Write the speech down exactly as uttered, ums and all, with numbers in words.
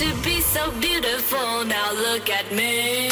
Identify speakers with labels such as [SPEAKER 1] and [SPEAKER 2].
[SPEAKER 1] to be so beautiful. Now look at me.